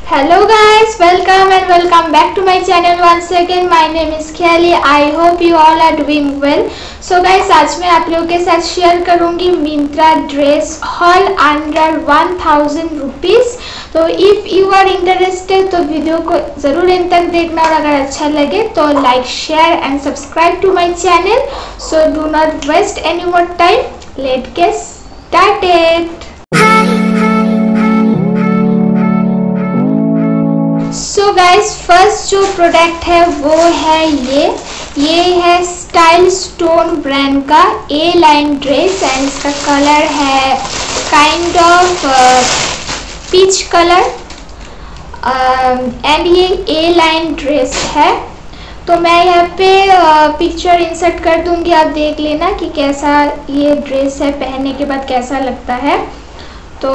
Hello guys, welcome and welcome back to my channel once again. My name is Khyalie. I hope you all are doing well. So guys, आज मैं आप लोगों के साथ share करूंगी Myntra dress haul under 1000 rupees. तो if you are interested तो video को ज़रूर एंड तक देखना और अगर अच्छा लगे तो like share and subscribe to my channel. So do not waste any more time, let get started. So guys, first जो प्रोडक्ट है वो है ये है स्टाइल स्टोन ब्रांड का ए लाइन ड्रेस एंड इसका कलर है kind of peach colour and ये ए लाइन ड्रेस है। तो मैं यहाँ पे पिक्चर इंसर्ट कर दूंगी, आप देख लेना कि कैसा ये ड्रेस है, पहनने के बाद कैसा लगता है। तो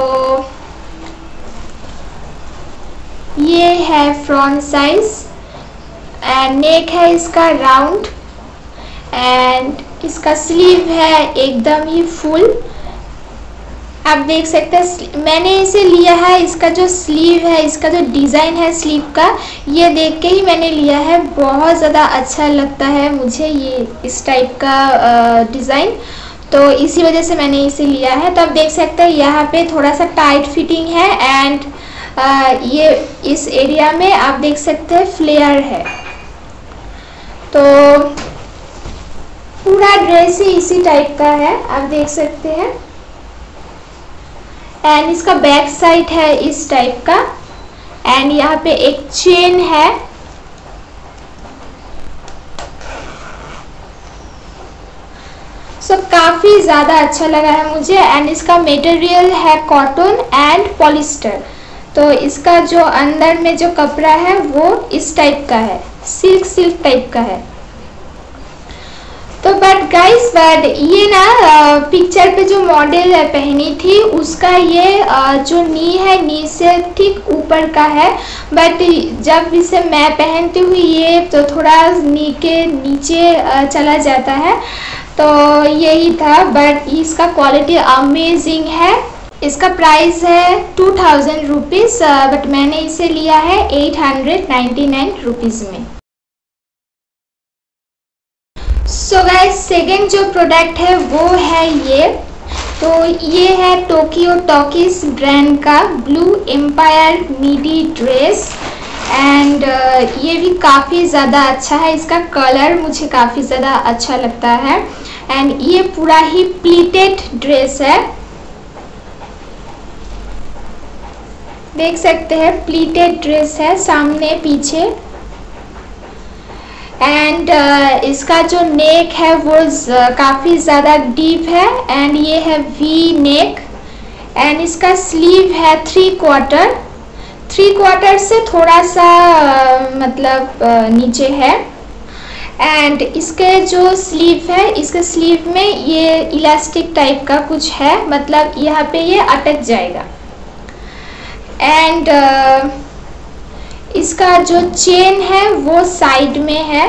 ये है फ्रंट साइज एंड नेक है इसका राउंड एंड इसका स्लीव है एकदम ही फुल। आप देख सकते हैं मैंने इसे लिया है, इसका जो स्लीव है, इसका जो डिज़ाइन है स्लीव का, ये देख के ही मैंने लिया है। बहुत ज़्यादा अच्छा लगता है मुझे ये इस टाइप का डिज़ाइन, तो इसी वजह से मैंने इसे लिया है। तो आप देख सकते हैं यहाँ पे थोड़ा सा टाइट फिटिंग है एंड ये इस एरिया में आप देख सकते हैं फ्लेयर है। तो पूरा ड्रेस ही इसी टाइप का है, आप देख सकते हैं। एंड इसका बैक साइड है इस टाइप का एंड यहाँ पे एक चेन है। सो काफ़ी ज़्यादा अच्छा लगा है मुझे एंड इसका मटेरियल है कॉटन एंड पॉलिस्टर। तो इसका जो अंदर में जो कपड़ा है वो इस टाइप का है, सिल्क टाइप का है। तो बट ये ना पिक्चर पे जो मॉडल है पहनी थी उसका ये जो नी है, नी से ठीक ऊपर का है, बट जब इसे मैं पहनती हूँ ये तो थोड़ा नी के नीचे चला जाता है। तो यही था, बट इसका क्वालिटी अमेजिंग है। इसका प्राइस है 2000 रुपीज़, बट मैंने इसे लिया है 899 रुपीज़ में। सो गाइस, सेकेंड जो प्रोडक्ट है वो है ये। तो ये है टोक्यो टॉकीज ब्रांड का blue empire midi dress and ये भी काफ़ी ज़्यादा अच्छा है। इसका कलर मुझे काफ़ी ज़्यादा अच्छा लगता है एंड ये पूरा ही प्लीटेड ड्रेस है, देख सकते हैं प्लीटेड ड्रेस है सामने पीछे। एंड इसका जो नेक है वो काफ़ी ज़्यादा डीप है एंड ये है वी नेक एंड इसका स्लीव है 3/4 से थोड़ा सा मतलब नीचे है एंड इसके जो स्लीव है, इसके स्लीव में ये इलास्टिक टाइप का कुछ है, मतलब यहाँ पे ये अटक जाएगा। एंड इसका जो चेन है वो साइड में है,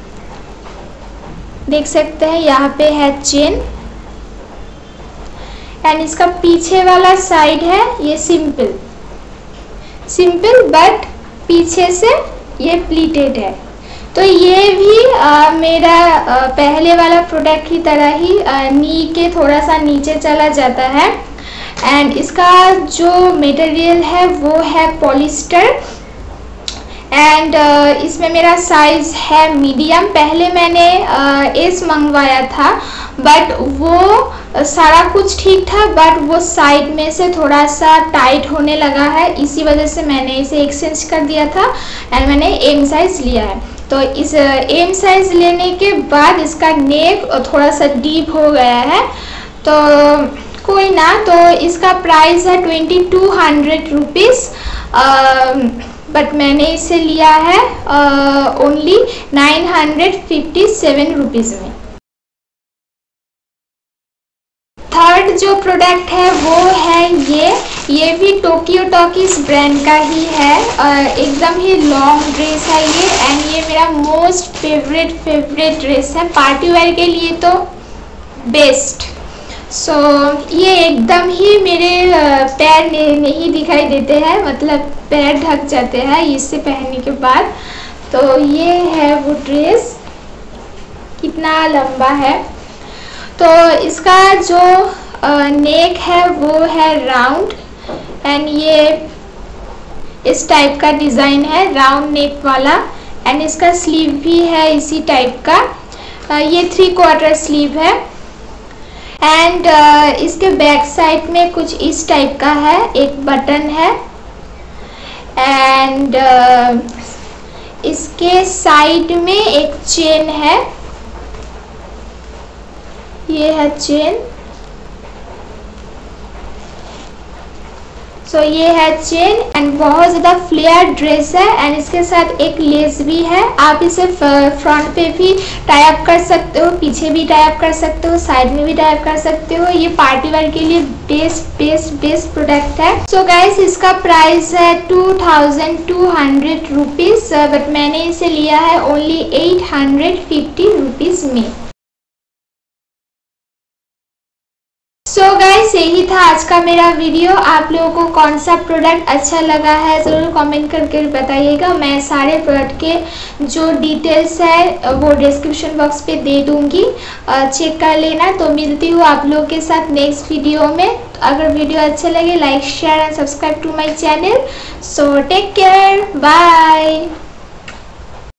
देख सकते हैं यहाँ पे है चेन एंड इसका पीछे वाला साइड है ये सिंपल बट पीछे से ये प्लीटेड है। तो ये भी मेरा पहले वाला प्रोडक्ट की तरह ही नी के थोड़ा सा नीचे चला जाता है एंड इसका जो मटेरियल है वो है पॉलिस्टर एंड इसमें मेरा साइज़ है मीडियम। पहले मैंने एस मंगवाया था बट वो सारा कुछ ठीक था, बट वो साइड में से थोड़ा सा टाइट होने लगा है, इसी वजह से मैंने इसे एक्सचेंज कर दिया था एंड मैंने एम साइज़ लिया है। तो इस एम साइज़ लेने के बाद इसका नेक थोड़ा सा डीप हो गया है, तो कोई ना। तो इसका प्राइस है 2200 रुपीज़, बट मैंने इसे लिया है ओनली 957 रुपीज़ में। थर्ड जो प्रोडक्ट है वो है ये भी टोक्यो टॉकीज ब्रांड का ही है, एकदम ही लॉन्ग ड्रेस है ये एंड ये मेरा मोस्ट फेवरेट ड्रेस है, पार्टी वेयर के लिए तो बेस्ट। सो ये एकदम ही मेरे पैर नहीं दिखाई देते हैं, मतलब पैर ढक जाते हैं इससे पहनने के बाद। तो ये है वो ड्रेस, कितना लंबा है। तो इसका जो नेक है वो है राउंड, एंड ये इस टाइप का डिज़ाइन है राउंड नेक वाला। एंड इसका स्लीव भी है इसी टाइप का, ये 3/4 स्लीव है। एंड इसके बैक साइड में कुछ इस टाइप का है, एक बटन है। एंड इसके साइड में एक चेन है, ये है चेन। सो ये है चेन एंड बहुत ज़्यादा फ्लेयर ड्रेस है। एंड इसके साथ एक लेस भी है, आप इसे फ्रंट पे भी टाई अप कर सकते हो, पीछे भी टाई अप कर सकते हो, साइड में भी टाई अप कर सकते हो। ये पार्टी वेयर के लिए बेस्ट प्रोडक्ट है। सो गाइस इसका प्राइस है 2200 रुपीज़, बट मैंने इसे लिया है ओनली 850 रुपीज़ में। सो गाइस यही था आज का मेरा वीडियो। आप लोगों को कौन सा प्रोडक्ट अच्छा लगा है ज़रूर कमेंट करके बताइएगा। मैं सारे प्रोडक्ट के जो डिटेल्स है वो डिस्क्रिप्शन बॉक्स पे दे दूँगी, चेक कर लेना। तो मिलती हूँ आप लोगों के साथ नेक्स्ट वीडियो में। अगर वीडियो अच्छा लगे like share and subscribe to my channel. So take care, bye.